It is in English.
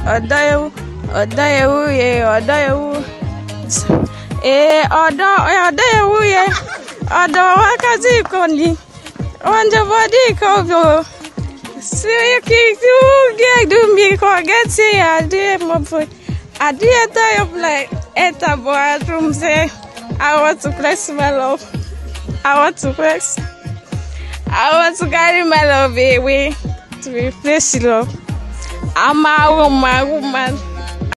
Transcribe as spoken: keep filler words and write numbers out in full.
odeyewu, odeyewu ye, odeyewu. Eh, odo, odeyewu ye, odo wakazi kondi. Wanja body kogo. See you kick you get do me ko get see I did my boy. I did tie up like enter bathroom say I want to flex my love. I want to flex. I want to carry my love away to replace love. I'm a woman, woman.